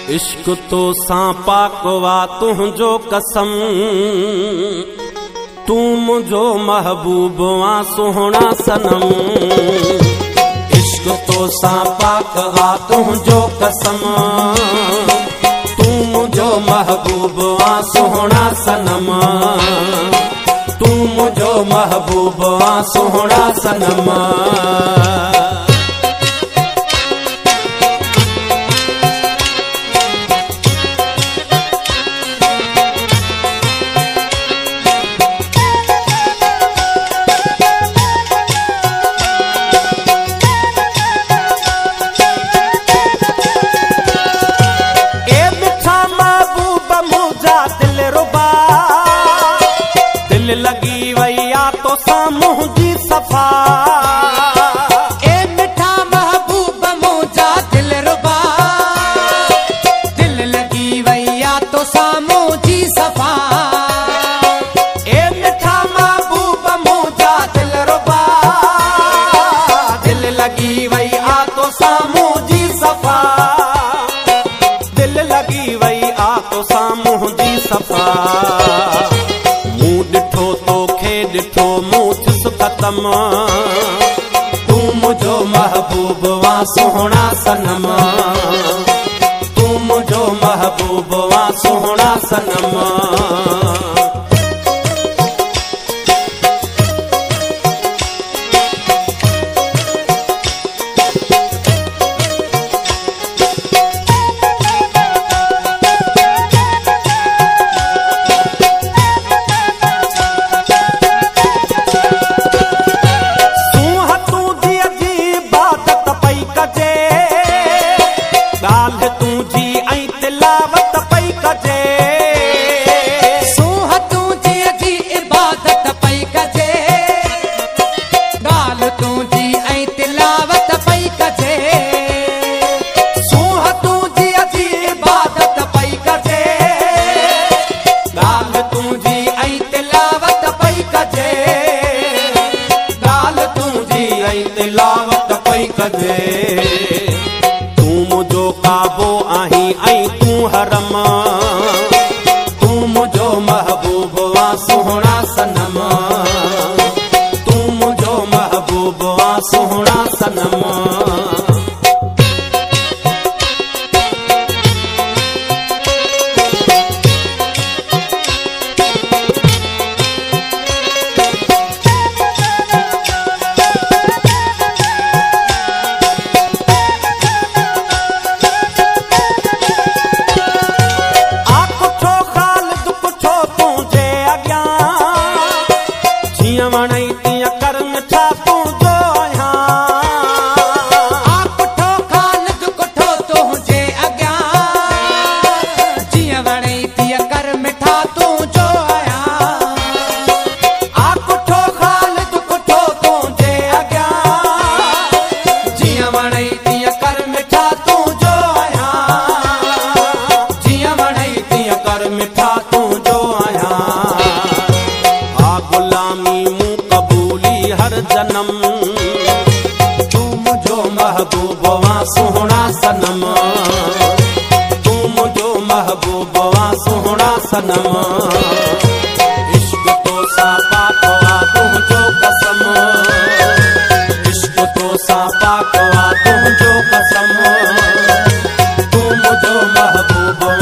इश्क तो सांपा कोवा तुझो कसम, तू मुझो महबूब वा सोहना सनम। इश्क तो सांपा कोवा तुझो कसम, तू मुझो महबूब वा सोहना सनम। तू मुझो महबूब वा सोहना सनम। लगी वैया तो सामूह जी सफा, ए मिठा महबूब मुझा दिल रुबा। दिल लगी वैया तो सामूह जी सफा। ए मिठा महबूब मुझा दिल रुबा। दिल लगी वैया तो सामूह जी सफा। दिल लगी वैया तो सामूह जी सफा। डिठो मूछ खत्म, तू मुझो महबूब वा सोहना सनम। तू मुझो महबूब वा सोहना सनम। तू मुझो काबो आही ऐं तू हरम। तू मुझो महबूब वा सोहना सनम। तू मुझो महबूब वा सोहना सनम। जन्म तू मुझो महबूब वा सोहना सनम। तू मुझो महबूब वा सोहना सनम। इश्क तो सांपा कोवा तुझो कसम। इश्क तो सांपा कोवा तुझो कसम। तू मुझो महबूब